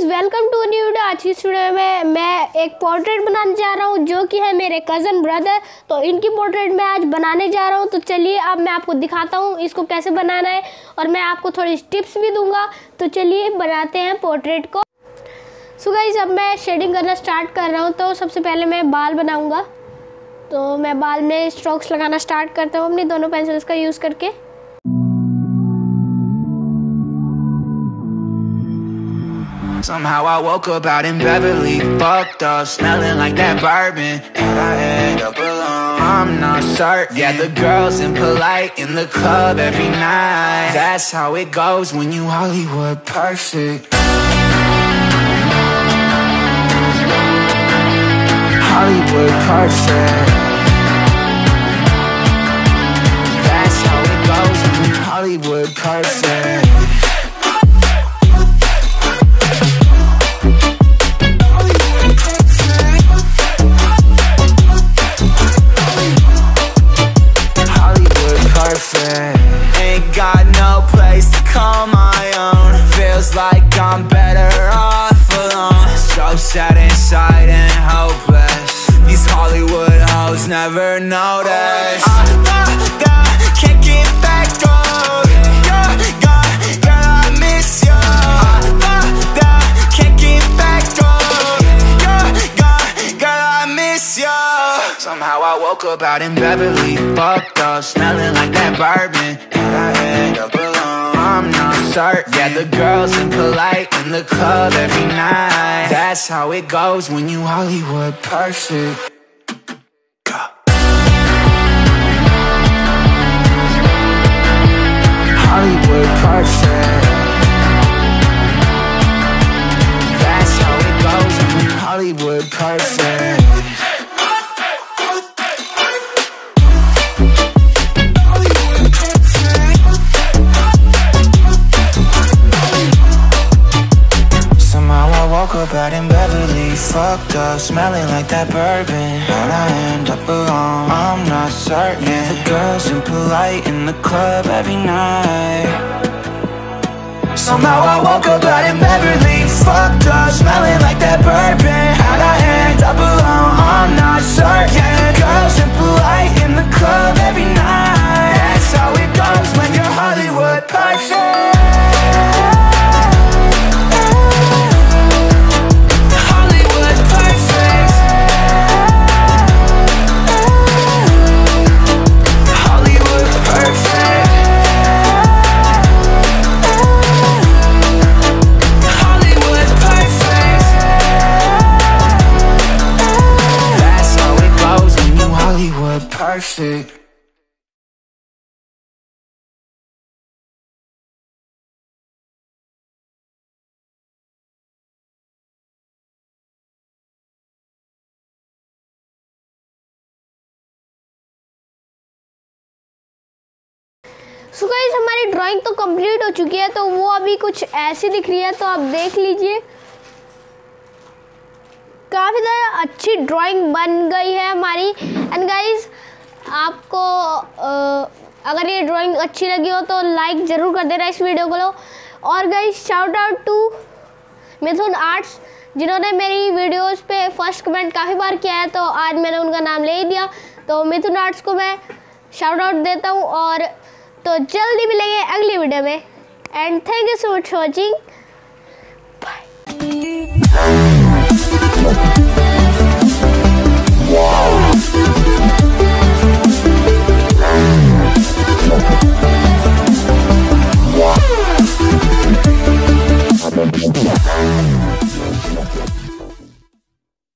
Guys welcome to new video. आज की video में मैं एक पोर्ट्रेट बनाने जा रहा हूँ जो कि है मेरे कज़न ब्रदर। तो इनकी पोर्ट्रेट मैं आज बनाने जा रहा हूँ। तो चलिए अब मैं आपको दिखाता हूँ इसको कैसे बनाना है और मैं आपको थोड़ी टिप्स भी दूंगा। तो चलिए बनाते हैं पोर्ट्रेट को। सो गाइस अब मैं शेडिंग करना स्टार्ट कर रहा हूँ। तो सबसे पहले मैं बाल बनाऊँगा। तो मैं बाल में स्ट्रोक्स लगाना स्टार्ट करता हूँ अपनी दोनों पेंसिल्स का यूज़ करके। Somehow I woke up out in Beverly, fucked up, smelling like that bourbon, and I end up alone. I'm not certain. Yeah, the girls impolite in the club every night. That's how it goes when you Hollywood perfect. Hollywood perfect. That's how it goes when you Hollywood perfect. Ain't got no place to call my own. Feels like I'm better off alone. So sad inside and hopeless. These Hollywood hoes never notice. Can't get back on. Girl, I miss you. Can't get back on. Girl, I miss you. Somehow I woke up out in Beverly, fucked up, smelling like that bourbon, and I end up alone. I'm not certain. Yeah, the girls impolite in the club every night. That's how it goes when you Hollywood perfect. Hollywood perfect. That's how it goes when you Hollywood perfect. Woke up out in Beverly, fucked up, smelling like that bourbon, and I end up alone. I'm not certain. Yeah, the girls impolite in the club every night. Somehow I woke up out in Beverly, fucked up, smelling like that bourbon, and I end up alone. I'm not certain. Yeah, the girls impolite in the club every night. That's how it goes when you're Hollywood perfect. Perfect. So guys हमारी drawing तो complete हो चुकी है। तो वो अभी कुछ ऐसी दिख रही है। तो आप देख लीजिए काफ़ी ज़्यादा अच्छी ड्राइंग बन गई है हमारी। एंड गाइस आपको अगर ये ड्राइंग अच्छी लगी हो तो लाइक ज़रूर कर देना इस वीडियो को। और guys shout out to Mithun arts जिन्होंने मेरी वीडियोस पे फर्स्ट कमेंट काफ़ी बार किया है। तो आज मैंने उनका नाम ले ही दिया। तो मिथुन आर्ट्स को मैं शाउट आउट देता हूँ। और तो जल्दी मिलेंगे अगली वीडियो में। And thank you so much for watching. Bye.